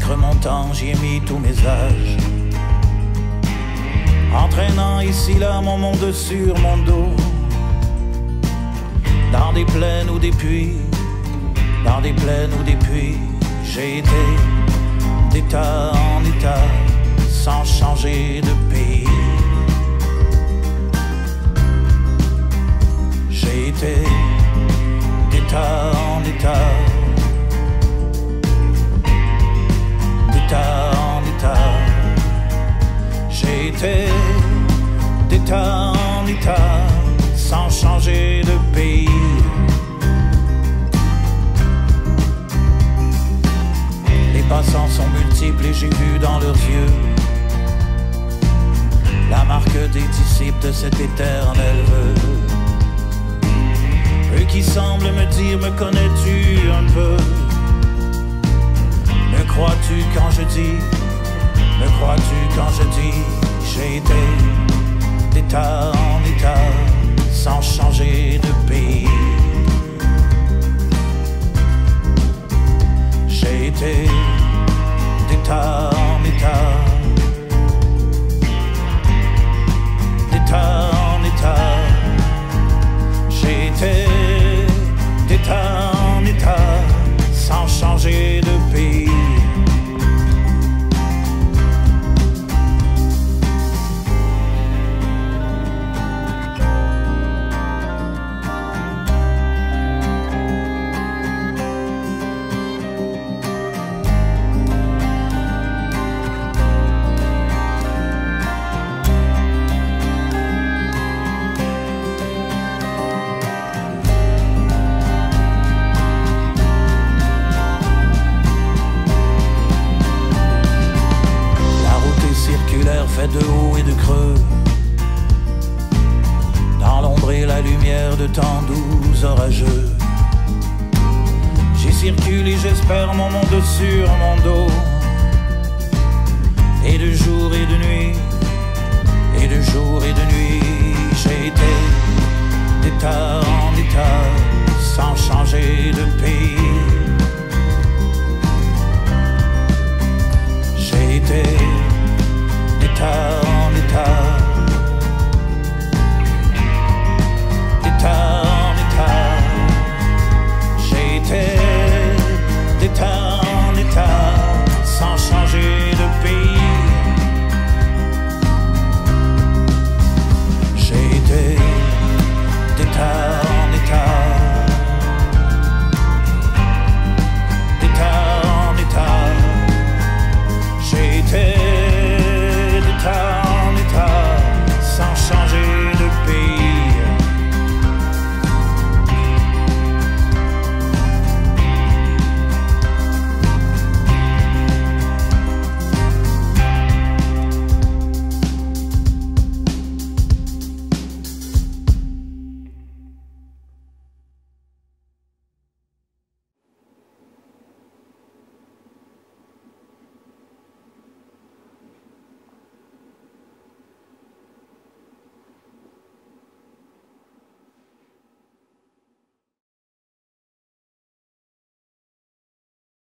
maître mon temps, j'y ai mis tous mes âges, entraînant ici là mon monde sur mon dos, dans des plaines ou des puits, dans des plaines ou des puits. J'ai été d'état en état, sans changer de pays. J'ai été d'état en état, d'état en état. J'ai été d'état en état, sans changer de pays. Les passants sont multiples et j'ai vu dans leurs yeux la marque des disciples de cet éternel vœu. Eux qui semblent me dire, me connais-tu un peu? Me crois-tu quand je dis, me crois-tu quand je dis, j'ai été d'état en état, sans changer de pays. J'ai été d'état en état, d'état en état. J'ai été d'état en état, sans changer de pays. Fait de haut et de creux, dans l'ombre et la lumière de temps doux orageux. J'y circule et j'espère mon monde sur mon dos, et de jour